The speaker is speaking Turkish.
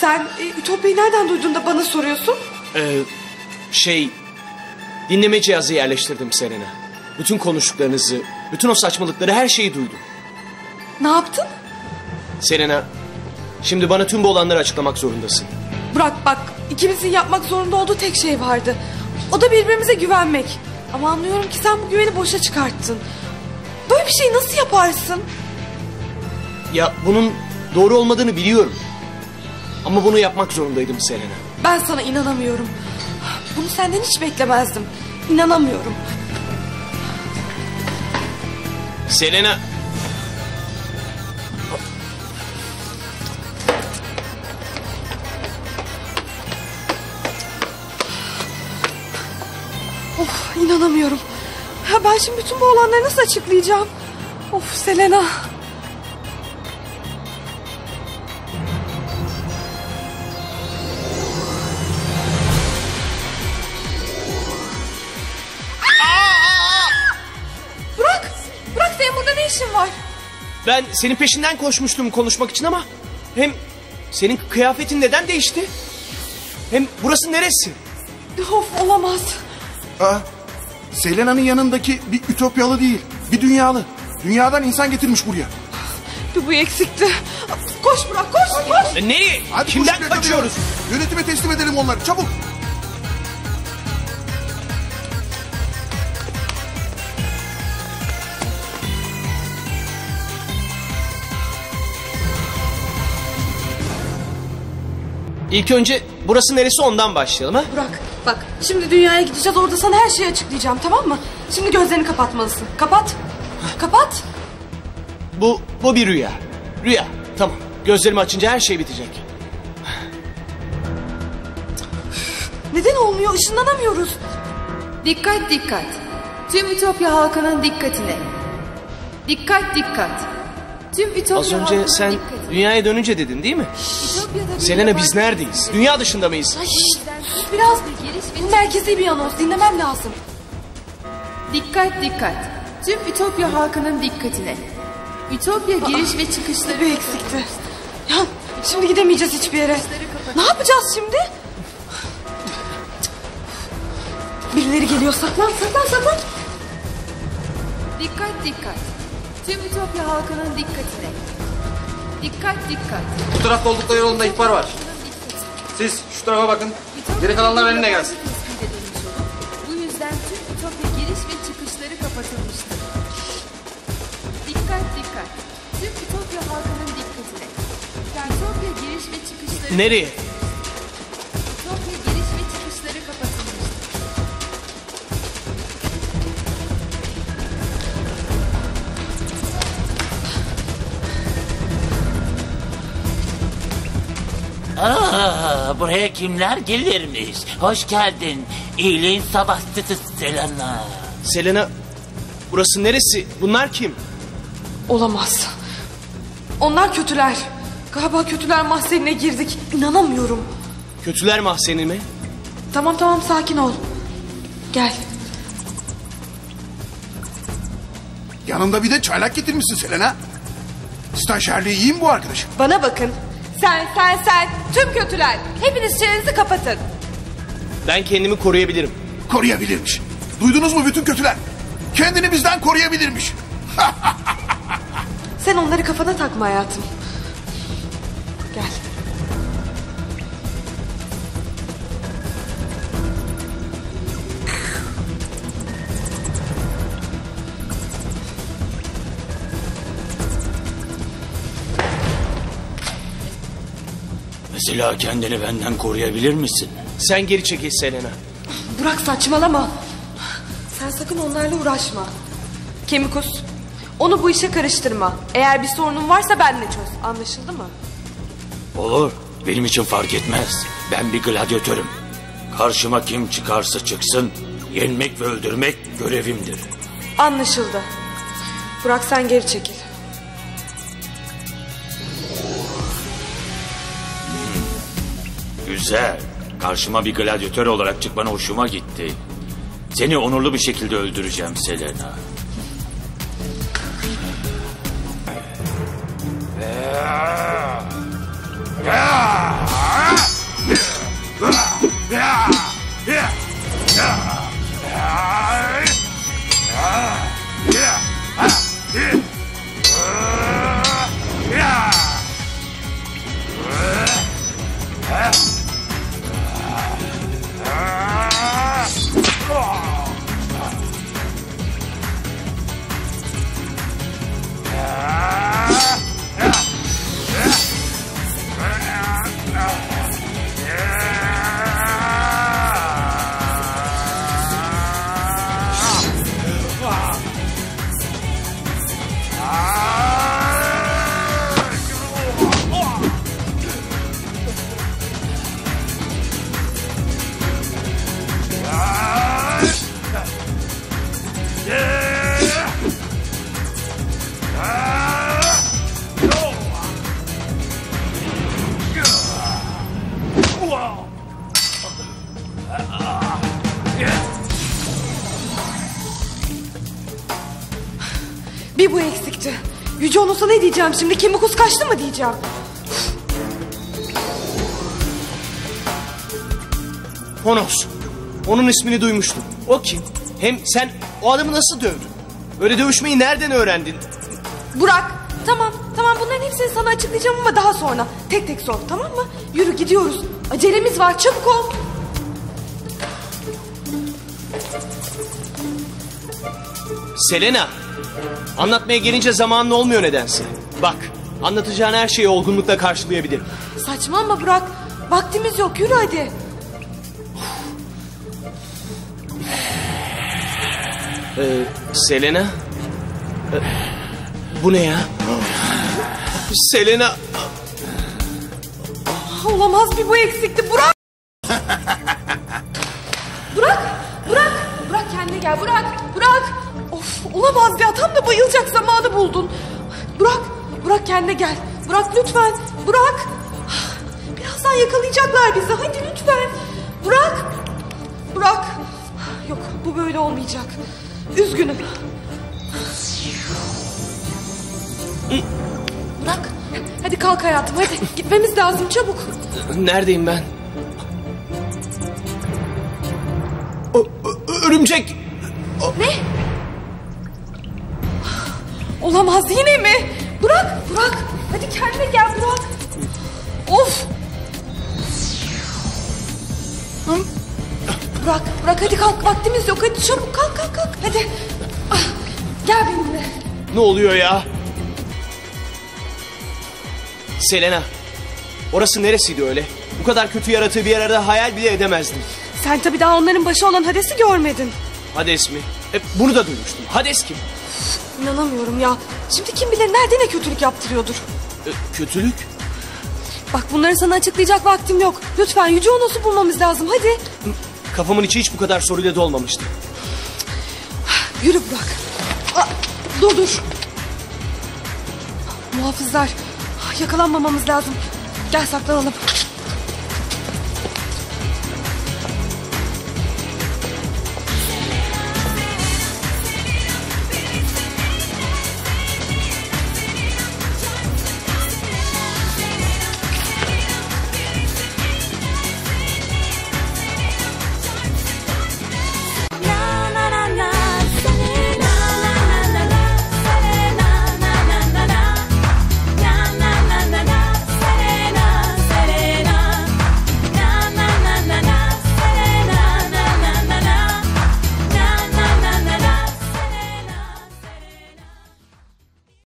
Sen Ütopya'yı nereden duydun da bana soruyorsun? Dinleme cihazı yerleştirdim Selena. Bütün konuştuklarınızı, bütün o saçmalıkları, her şeyi duydum. Ne yaptın? Selena, şimdi bana tüm bu olanları açıklamak zorundasın. Burak bak, ikimizin yapmak zorunda olduğu tek şey vardı. O da birbirimize güvenmek. Ama anlıyorum ki sen bu güveni boşa çıkarttın. Böyle bir şeyi nasıl yaparsın? Ya bunun doğru olmadığını biliyorum. Ama bunu yapmak zorundaydım Selena. Ben sana inanamıyorum. Bunu senden hiç beklemezdim. İnanamıyorum. Selena. Of, inanamıyorum. Ya ben şimdi bütün bu olanları nasıl açıklayacağım? Of Selena. Burak senin burada ne işin var? Ben senin peşinden koşmuştum konuşmak için ama... Hem senin kıyafetin neden değişti? Hem burası neresi? Of, olamaz. Selena'nın yanındaki bir Ütopyalı değil, bir dünyalı. Dünyadan insan getirmiş buraya. Bu eksikti. Koş Burak, koş. Nereye? Hadi Kimden koşun, kaçıyoruz? Yönetime teslim edelim onları, çabuk. İlk önce burası neresi ondan başlayalım ha? Burak bak, şimdi dünyaya gideceğiz, orada sana her şeyi açıklayacağım, tamam mı? Şimdi gözlerini kapatmalısın. Kapat. Kapat. Bu bir rüya. Rüya. Tamam. Gözlerimi açınca her şey bitecek. Neden olmuyor? Işınlanamıyoruz. Dikkat dikkat. Tüm Ütopya halkının dikkatine. Dikkat dikkat. Tüm Ütopya Az önce halkının sen dikkatine. dünyaya dönünce dedin değil mi? Ütopya'da bir Selena, yabancı- biz neredeyiz? Dünya dışında mıyız? Biraz bu merkezi bir anons, dinlemem lazım. Dikkat dikkat. Tüm Ütopya halkının dikkatine. Ütopya giriş ve çıkışları... Bir eksikti. Ya şimdi gidemeyeceğiz hiçbir yere. Ne yapacağız şimdi? Birileri geliyor, saklan. Dikkat dikkat. Tüm Ütopya halkının dikkatine. Dikkat dikkat. Bu tarafta oldukları yolunda ihbar var. Siz şu tarafa bakın. Geri kalanlar benimle gelsin. Bu yüzden tüm Ütopya giriş ve çıkışları kapatılmıştır. Dikkat dikkat. Tüm Ütopya halkının dikkatine. Ütopya giriş ve çıkışları... Nereye? Ütopya giriş ve çıkışları kapatılmıştır. Buraya kimler gelirmiş? Hoş geldin. İyiliğin sabahçısı Selena. Selena, burası neresi? Bunlar kim? Olamaz. Onlar kötüler. Galiba kötüler mahzenine girdik. İnanamıyorum. Kötüler mahzeni mi? Tamam sakin ol. Gel. Yanında bir de çaylak getirmişsin Selena. Stajyerliği iyi mi bu arkadaşım? Bana bakın. Sen. Tüm kötüler. Hepiniz çenenizi kapatın. Ben kendimi koruyabilirim. Koruyabilirmiş. Duydunuz mu bütün kötüler? Kendini bizden koruyabilirmiş. Sen onları kafana takma hayatım. Gel. Mesela kendini benden koruyabilir misin? Sen geri çekil Selena. Burak saçmalama. Sen sakın onlarla uğraşma. Kemikus, onu bu işe karıştırma. Eğer bir sorunun varsa benle çöz. Anlaşıldı mı? Olur. Benim için fark etmez. Ben bir gladyatörüm. Karşıma kim çıkarsa çıksın, yenmek ve öldürmek görevimdir. Anlaşıldı. Burak sen geri çekil. Güzel. Karşıma bir gladyatör olarak çıkman hoşuma gitti. Seni onurlu bir şekilde öldüreceğim Selena. Bir bu eksikti. Yüce Onos'a ne diyeceğim şimdi? Kimmikus kaçtı mı diyeceğim? Honos. Onun ismini duymuştum. O kim? Hem sen o adamı nasıl dövdün? Öyle dövüşmeyi nereden öğrendin? Burak, tamam bunların hepsini sana açıklayacağım ama daha sonra. Tek tek sor, tamam mı? Yürü gidiyoruz. Acelemiz var, çabuk ol. Selena. Anlatmaya gelince zamanın olmuyor nedense. Bak, anlatacağın her şeyi olgunlukla karşılayabilirim. Saçmalama Burak. Vaktimiz yok, yürü hadi. Selena? Bu ne ya? Selena... Olamaz, bir bu eksikti. Burak! Burak kendine gel. Burak! Of, olamaz ya, tam da bayılacak zamanı buldun. Burak kendine gel. Burak lütfen. Burak! Birazdan yakalayacaklar bizi. Hadi lütfen. Burak! Yok, bu böyle olmayacak. Üzgünüm. Burak, hadi kalk hayatım, hadi. Gitmemiz lazım, çabuk. Neredeyim ben? Örümcek! Ne? Olamaz, yine mi? Burak! Hadi kendine gel Burak. Of! Burak hadi kalk, vaktimiz yok. Hadi çabuk kalk. Hadi. Gel benimle. Ne oluyor ya? Selena, orası neresiydi öyle? Bu kadar kötü yaratığı bir arada hayal bile edemezdim. Sen tabii daha onların başı olan Hades'i görmedin. Hades mi? Bunu da duymuştum. Hades kim? İnanamıyorum ya. Şimdi kim bilir nerede ne kötülük yaptırıyordur. Kötülük? Bak, bunları sana açıklayacak vaktim yok. Lütfen Yüce Onos'u bulmamız lazım, hadi. Kafamın içi hiç bu kadar soruyla dolmamıştı. Yürü Burak. Dur. Muhafızlar. Yakalanmamamız lazım. Gel saklanalım.